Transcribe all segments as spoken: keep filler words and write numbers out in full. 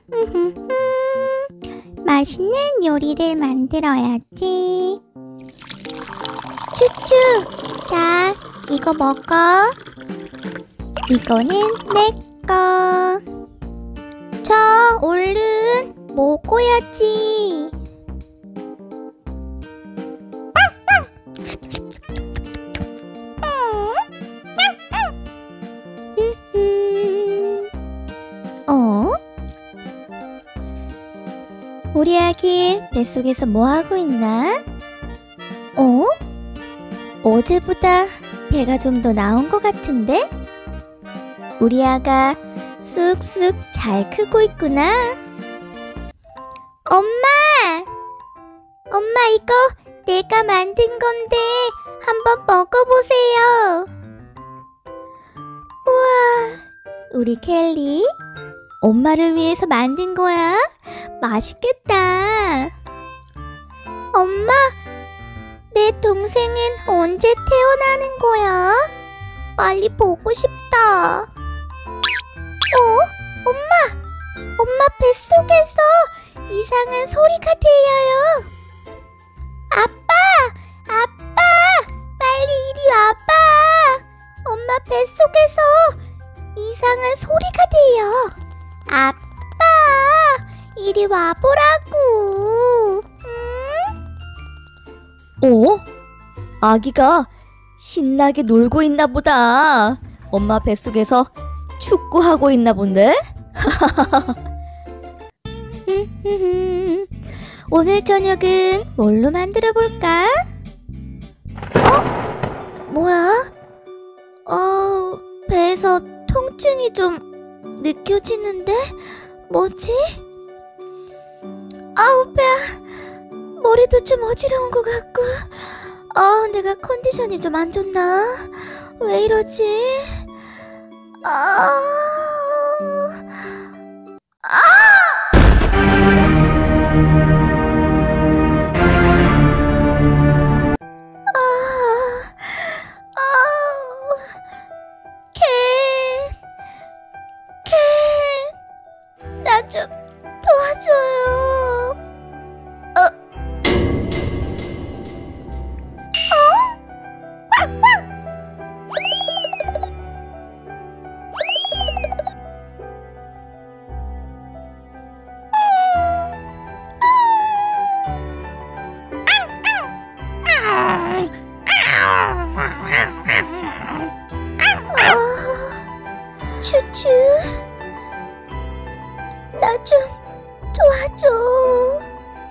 맛있는 요리를 만들어야지. 쭈쭈, 자, 이거 먹어. 이거는 내 거. 자, 얼른 먹어야지. 어? 우리 아기 뱃속에서 뭐하고 있나? 어? 어제보다 배가 좀 더 나온 것 같은데? 우리 아가 쑥쑥 잘 크고 있구나. 엄마! 엄마, 이거 내가 만든 건데 한번 먹어보세요. 우와, 우리 켈리 엄마를 위해서 만든 거야? 맛있겠다. 엄마, 내 동생은 언제 태어나는 거야? 빨리 보고 싶다. 어? 엄마! 엄마 뱃속에서 이상한 소리가 들려요. 아빠! 아빠! 빨리 이리 와봐. 엄마 뱃속에서 이상한 소리가 들려. 아빠! 이리 와보라고. 응? 어? 아기가 신나게 놀고 있나 보다. 엄마 뱃속에서 축구하고 있나 본데? 오늘 저녁은 뭘로 만들어 볼까? 어? 뭐야? 어, 배에서 통증이 좀 느껴지는데? 뭐지? 아우, 배야. 머리도 좀 어지러운 것 같고. 아, 내가 컨디션이 좀 안 좋나? 왜 이러지? 아, 아! 아, 아, 캔, 캔, 나 좀 도와줘요. 어? 츄츄, 나 좀 도와줘.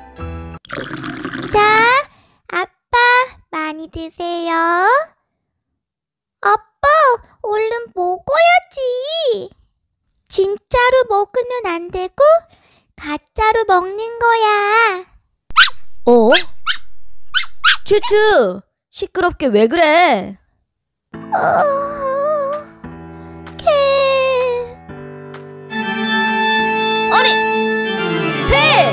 자, 아빠 많이 드세요. 아빠, 얼른 먹어야지. 진짜로 먹으면 안 되고 가짜로 먹는 거야. 어? 츄츄! 시끄럽게 왜 그래? 어... 캔... 아니! 배!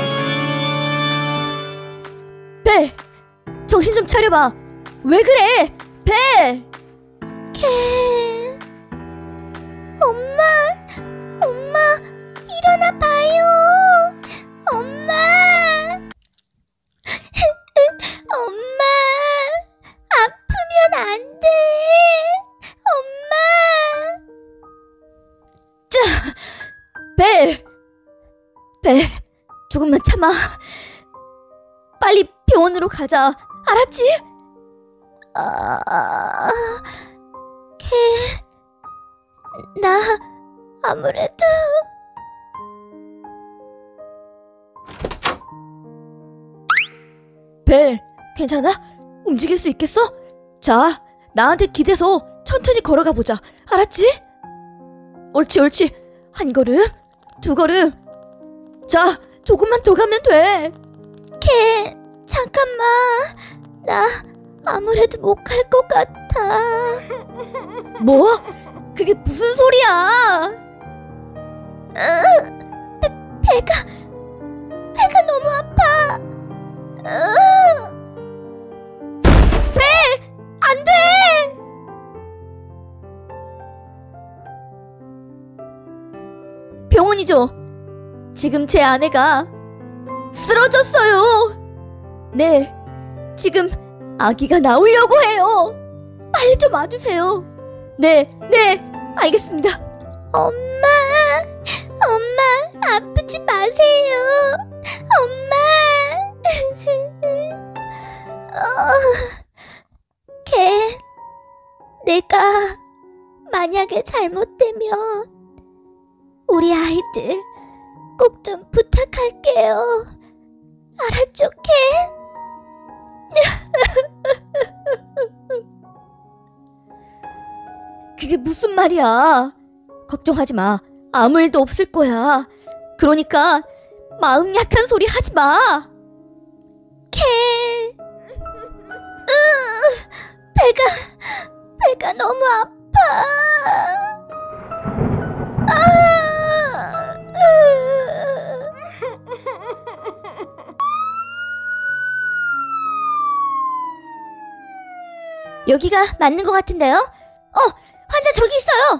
배! 정신 좀 차려봐! 왜 그래! 배! 캔... 엄마! 엄마! 일어나 봐요! 엄마! 엄마! 아프면 안 돼! 엄마! 자! 배! 배! 조금만 참아. 빨리 병원으로 가자. 알았지? 아... 캔... 나 아무래도... 배, 괜찮아? 움직일 수 있겠어? 자, 나한테 기대서 천천히 걸어가 보자. 알았지? 옳지, 옳지. 한 걸음, 두 걸음. 자, 조금만 더 가면 돼. 캔, 잠깐만. 나 아무래도 못 갈 것 같아. 뭐? 그게 무슨 소리야? 으, 배, 배가, 배가 너무 아파. 으. 배! 안 돼! 병원이죠? 지금 제 아내가 쓰러졌어요. 네, 지금 아기가 나오려고 해요. 빨리 좀 와주세요. 네, 네, 알겠습니다. 엄마, 엄마, 아프지 마세요. 엄마. 어, 걘 내가 만약에 잘못되면 우리 아이들 꼭 좀 부탁할게요. 알았죠, 캔? 그게 무슨 말이야? 걱정하지 마. 아무 일도 없을 거야. 그러니까 마음 약한 소리 하지 마. 캔. 으, 배가, 배가 너무 아파. 아, 으. 여기가 맞는 것 같은데요? 어, 환자 저기 있어요.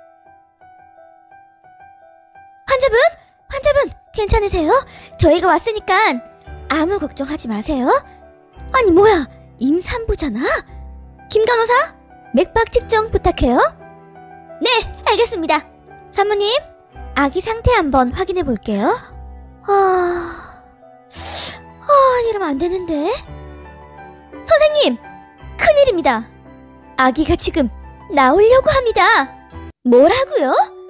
환자분, 환자분 괜찮으세요? 저희가 왔으니까 아무 걱정하지 마세요. 아니 뭐야, 임산부잖아. 김 간호사, 맥박 측정 부탁해요. 네, 알겠습니다. 사모님, 아기 상태 한번 확인해 볼게요. 아, 아, 이러면 안 되는데. 선생님, 큰일입니다. 아기가 지금 나오려고 합니다. 뭐라고요?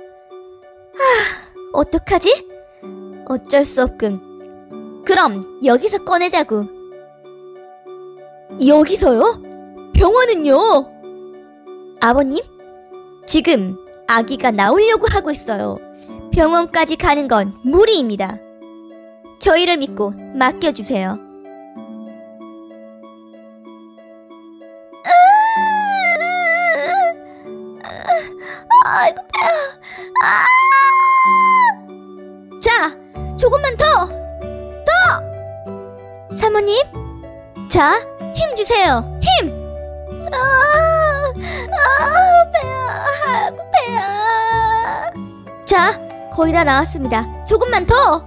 아, 어떡하지? 어쩔 수 없군. 그럼 여기서 꺼내자구. 여기서요? 병원은요? 아버님, 지금 아기가 나오려고 하고 있어요. 병원까지 가는 건 무리입니다. 저희를 믿고 맡겨주세요. 아이고 배야. 아! 자, 조금만 더! 더! 사모님, 자, 힘 주세요. 힘! 아, 아, 배야. 아이고 배야. 자, 거의 다 나왔습니다. 조금만 더!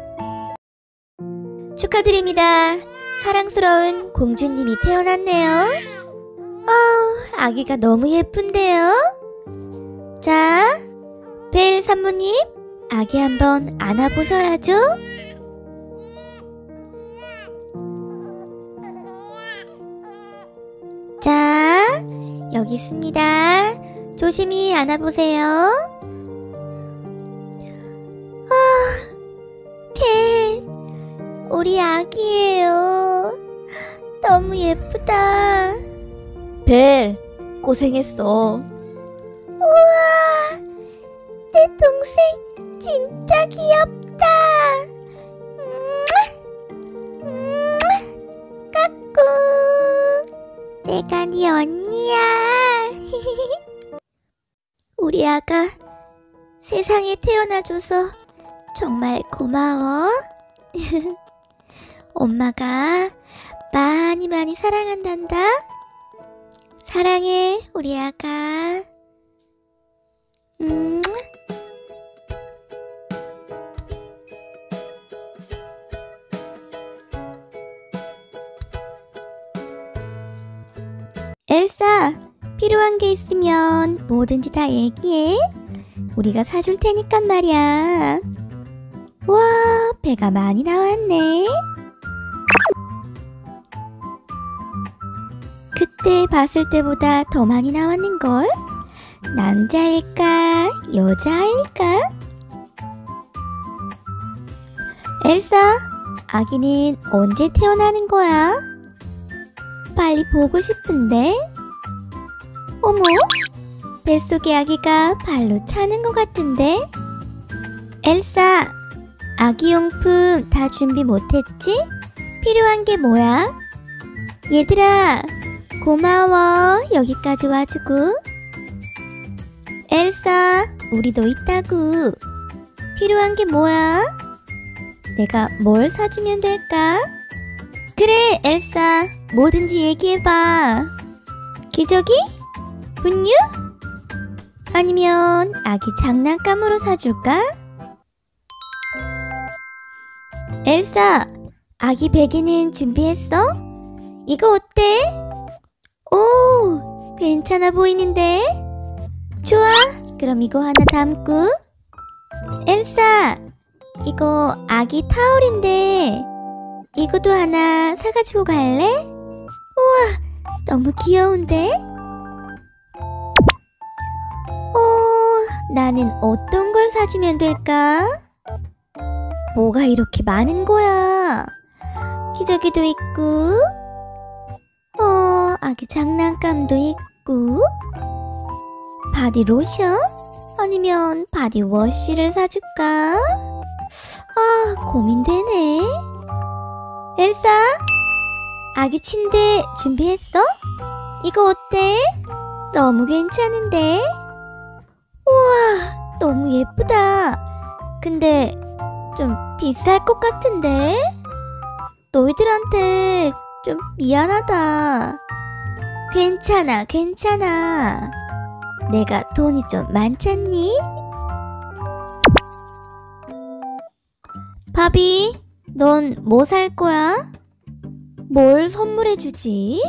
축하드립니다. 사랑스러운 공주님이 태어났네요. 아, 아기가 너무 예쁜데요? 자, 벨 산모님, 아기 한번 안아보셔야죠? 자, 여기 있습니다. 조심히 안아보세요. 아, 캔, 우리 아기예요. 너무 예쁘다. 벨, 고생했어. 우와, 내 동생 진짜 귀엽다. 음, 음, 까꿍. 내가 네 언니야. 우리 아가 세상에 태어나줘서 정말 고마워. 엄마가 많이 많이 사랑한단다. 사랑해, 우리 아가. 음. 엘사, 필요한 게 있으면 뭐든지 다 얘기해. 우리가 사줄 테니까 말이야. 와, 배가 많이 나왔네. 그때 봤을 때보다 더 많이 나왔는걸? 남자일까? 여자일까? 엘사, 아기는 언제 태어나는 거야? 빨리 보고 싶은데? 어머, 뱃속의 아기가 발로 차는 것 같은데? 엘사, 아기용품 다 준비 못했지? 필요한 게 뭐야? 얘들아, 고마워. 여기까지 와주고. 엘사, 우리도 있다구. 필요한 게 뭐야? 내가 뭘 사주면 될까? 그래, 엘사, 뭐든지 얘기해봐. 기저귀? 분유? 아니면 아기 장난감으로 사줄까? 엘사, 아기 베개는 준비했어? 이거 어때? 오, 괜찮아 보이는데? 좋아, 그럼 이거 하나 담고. 엘사, 이거 아기 타올인데 이것도 하나 사가지고 갈래? 우와, 너무 귀여운데? 어, 나는 어떤 걸 사주면 될까? 뭐가 이렇게 많은 거야? 기저귀도 있고, 어, 아기 장난감도 있고, 바디로션? 아니면 바디워시를 사줄까? 아, 고민되네. 엘사, 아기 침대 준비했어? 이거 어때? 너무 괜찮은데? 우와, 너무 예쁘다. 근데 좀 비쌀 것 같은데? 너희들한테 좀 미안하다. 괜찮아, 괜찮아. 내가 돈이 좀 많잖니? 바비, 넌 뭐 살 거야? 뭘 선물해주지?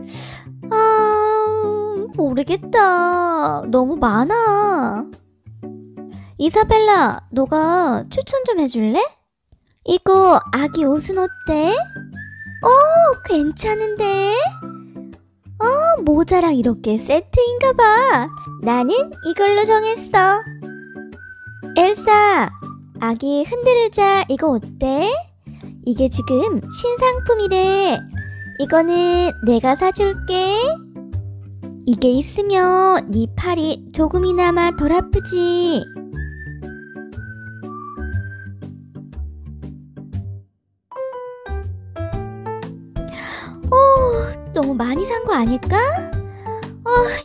아, 모르겠다. 너무 많아. 이사벨라, 너가 추천 좀 해줄래? 이거 아기 옷은 어때? 어, 괜찮은데? 어, 모자랑 이렇게 세트인가봐. 나는 이걸로 정했어. 엘사, 아기 흔들의자 이거 어때? 이게 지금 신상품이래. 이거는 내가 사줄게. 이게 있으면 네 팔이 조금이나마 덜 아프지. 어, 너무 많이 산 거 아닐까? 어,